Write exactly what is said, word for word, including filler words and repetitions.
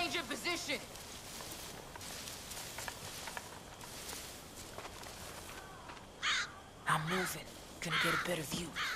change in position. I'm moving. Gonna get a better view.